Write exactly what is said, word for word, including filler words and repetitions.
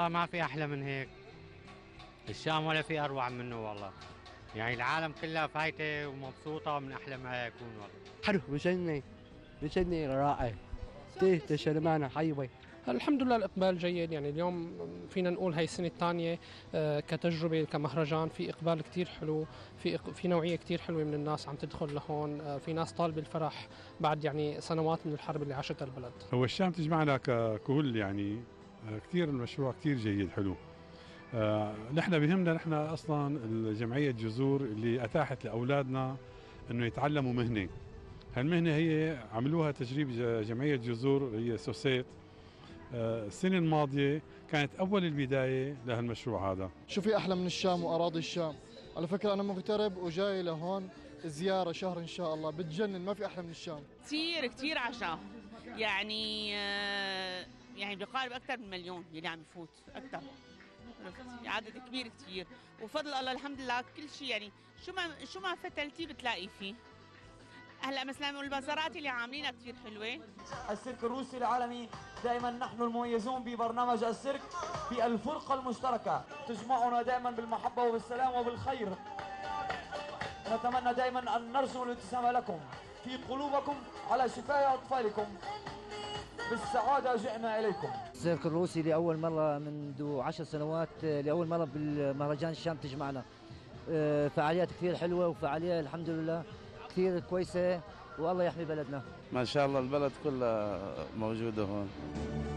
ما في أحلى من هيك. الشام ولا في أروع منه والله. يعني العالم كلها فايتة ومبسوطة من أحلى ما يكون والله. حلو بجنن بجنن رائع. تيه تشرمانا حيوي. الحمد لله الإقبال جيد. يعني اليوم فينا نقول هاي السنة الثانية كتجربة كمهرجان، في إقبال كتير حلو، في في نوعية كتير حلوة من الناس عم تدخل لهون، في ناس طالبة الفرح بعد يعني سنوات من الحرب اللي عاشتها البلد. هو الشام تجمعنا ككل، يعني كتير المشروع كتير جيد حلو. آه نحن بهمنا نحن اصلا الجمعيه جذور اللي اتاحت لاولادنا انه يتعلموا مهنه. هالمهنه هي عملوها تجريب جمعيه جذور هي سوسيت. آه السنه الماضيه كانت اول البدايه لهالمشروع هذا. شو في احلى من الشام واراضي الشام؟ على فكره انا مغترب وجاي لهون زياره شهر ان شاء الله، بتجنن، ما في احلى من الشام. كثير كثير عشاء، يعني آه يعني بيقارب اكثر من مليون اللي عم يفوت اكثر، عدد كبير كثير، وفضل الله الحمد لله كل شيء. يعني شو ما شو ما فتلتي بتلاقي فيه. هلا مثلا البازارات اللي عاملينها كثير حلوه. السيرك الروسي العالمي دائما نحن المميزون ببرنامج السيرك بالفرقه المشتركه تجمعنا دائما بالمحبه وبالسلام وبالخير. نتمنى دائما ان نرجو الابتسامه لكم في قلوبكم على شفاء اطفالكم. بالسعاده جئنا اليكم. السيرك الروسي لأول مرة منذ عشر سنوات، لأول مرة بالمهرجان الشام تجمعنا. فعاليات كثير حلوة وفعاليات الحمد لله كثير كويسة، والله يحمي بلدنا. ما شاء الله البلد كلها موجودة هون.